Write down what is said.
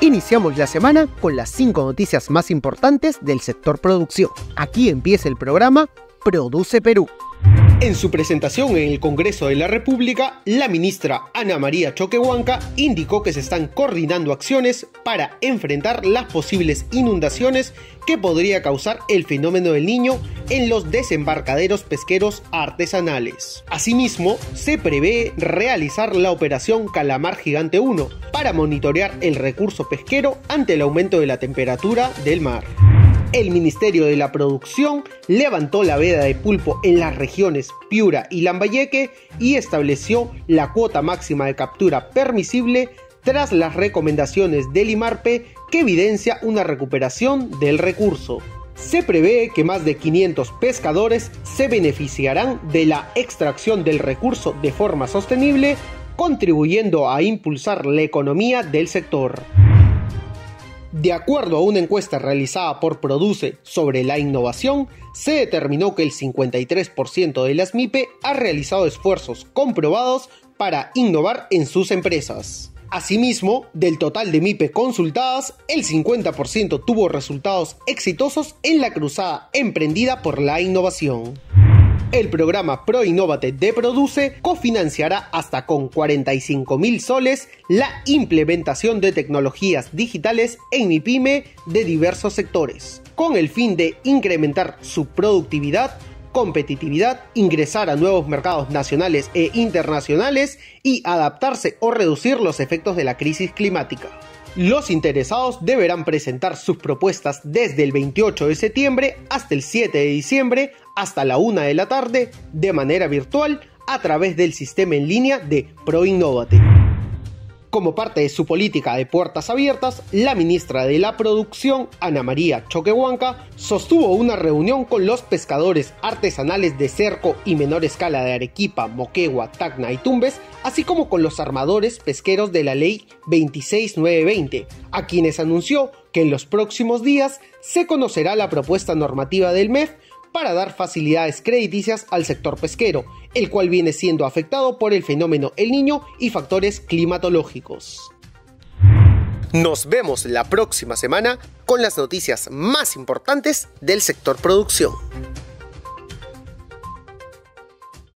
Iniciamos la semana con las 5 noticias más importantes del sector producción. Aquí empieza el programa Produce Perú. En su presentación en el Congreso de la República, la ministra Ana María Choquehuanca indicó que se están coordinando acciones para enfrentar las posibles inundaciones que podría causar el fenómeno del Niño en los desembarcaderos pesqueros artesanales. Asimismo, se prevé realizar la operación Calamar Gigante 1 para monitorear el recurso pesquero ante el aumento de la temperatura del mar. El Ministerio de la Producción levantó la veda de pulpo en las regiones Piura y Lambayeque y estableció la cuota máxima de captura permisible tras las recomendaciones del IMARPE que evidencia una recuperación del recurso. Se prevé que más de 500 pescadores se beneficiarán de la extracción del recurso de forma sostenible, contribuyendo a impulsar la economía del sector. De acuerdo a una encuesta realizada por Produce sobre la innovación, se determinó que el 53% de las MIPE ha realizado esfuerzos comprobados para innovar en sus empresas. Asimismo, del total de MIPE consultadas, el 50% tuvo resultados exitosos en la cruzada emprendida por la innovación. El programa ProInnovate de Produce cofinanciará hasta con 45.000 soles la implementación de tecnologías digitales en MIPYME de diversos sectores, con el fin de incrementar su productividad, competitividad, ingresar a nuevos mercados nacionales e internacionales y adaptarse o reducir los efectos de la crisis climática. Los interesados deberán presentar sus propuestas desde el 28 de septiembre hasta el 7 de diciembre hasta la 1 de la tarde de manera virtual a través del sistema en línea de ProInnovate. Como parte de su política de puertas abiertas, la ministra de la Producción, Ana María Choquehuanca, sostuvo una reunión con los pescadores artesanales de cerco y menor escala de Arequipa, Moquegua, Tacna y Tumbes, así como con los armadores pesqueros de la Ley 26920, a quienes anunció que en los próximos días se conocerá la propuesta normativa del MEF para dar facilidades crediticias al sector pesquero, el cual viene siendo afectado por el fenómeno El Niño y factores climatológicos. Nos vemos la próxima semana con las noticias más importantes del sector producción.